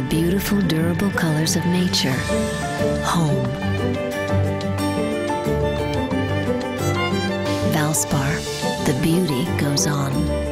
beautiful, durable colors of nature. Home. Valspar, the beauty goes on.